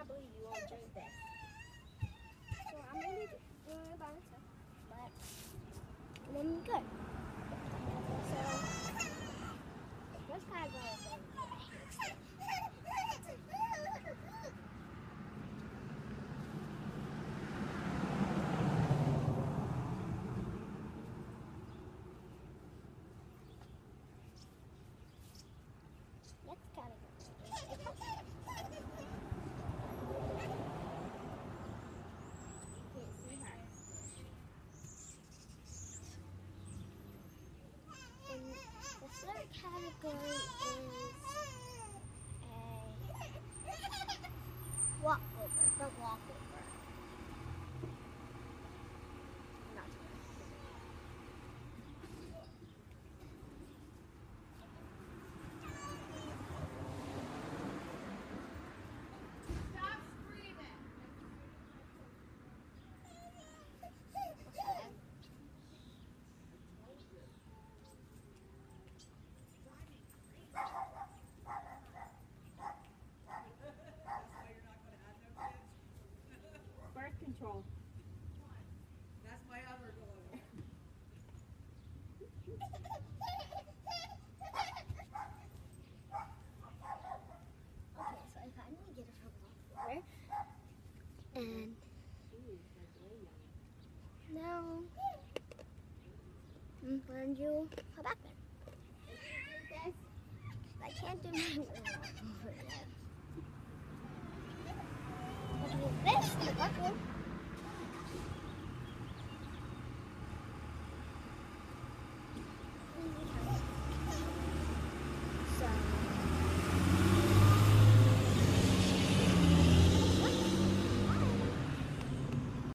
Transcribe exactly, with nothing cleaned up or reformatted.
probably you won't drink this. So I'm gonna do it by myself, but then good. So first category is next category. Can't see her. And the third category is a walkover, the walkover. Not too bad. Birth control. That's my other goal. Okay, so I finally get it from over. And now I'm going to do a back bend. I can't do my over yet. I'll do this in the back bend.